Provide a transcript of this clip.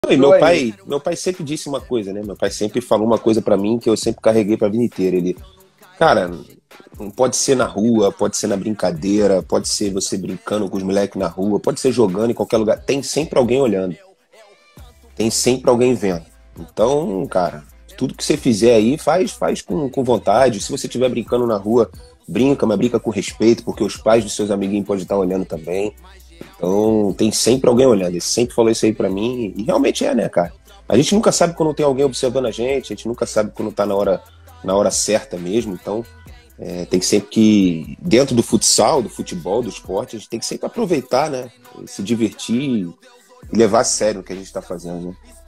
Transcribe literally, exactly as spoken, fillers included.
E Show meu aí. pai, meu pai sempre disse uma coisa, né? Meu pai sempre falou uma coisa pra mim que eu sempre carreguei pra vida inteira. Ele, cara, não pode ser na rua, pode ser na brincadeira, pode ser você brincando com os moleques na rua, pode ser jogando em qualquer lugar. Tem sempre alguém olhando, tem sempre alguém vendo. Então, cara, tudo que você fizer aí, faz, faz com, com vontade. Se você estiver brincando na rua, brinca, mas brinca com respeito, porque os pais dos seus amiguinhos podem estar olhando também. Então, tem sempre alguém olhando. Ele sempre falou isso aí pra mim, e realmente é, né, cara? A gente nunca sabe quando tem alguém observando a gente, a gente nunca sabe quando tá na hora, na hora certa mesmo. Então, é, tem que sempre que, dentro do futsal, do futebol, do esporte, a gente tem que sempre aproveitar, né? Se divertir e levar a sério o que a gente tá fazendo, né?